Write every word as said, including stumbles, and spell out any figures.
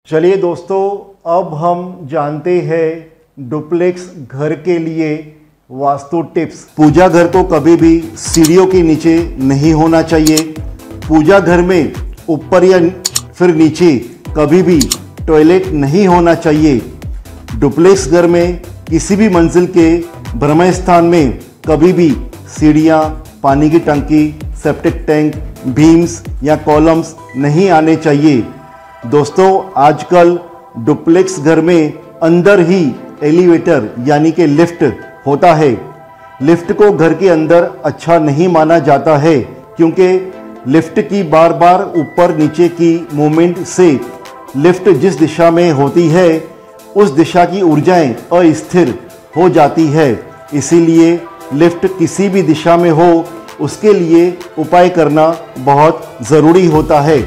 चलिए दोस्तों, अब हम जानते हैं डुप्लेक्स घर के लिए वास्तु टिप्स। पूजा घर तो कभी भी सीढ़ियों के नीचे नहीं होना चाहिए। पूजा घर में ऊपर या फिर नीचे कभी भी टॉयलेट नहीं होना चाहिए। डुप्लेक्स घर में किसी भी मंजिल के भ्रमण स्थान में कभी भी सीढ़ियाँ, पानी की टंकी, सेप्टिक टैंक, बीम्स या कॉलम्स नहीं आने चाहिए। दोस्तों, आजकल डुप्लेक्स घर में अंदर ही एलिवेटर यानी कि लिफ्ट होता है। लिफ्ट को घर के अंदर अच्छा नहीं माना जाता है, क्योंकि लिफ्ट की बार बार ऊपर नीचे की मूवमेंट से लिफ्ट जिस दिशा में होती है उस दिशा की ऊर्जाएं अस्थिर हो जाती है। इसीलिए लिफ्ट किसी भी दिशा में हो उसके लिए उपाय करना बहुत ज़रूरी होता है।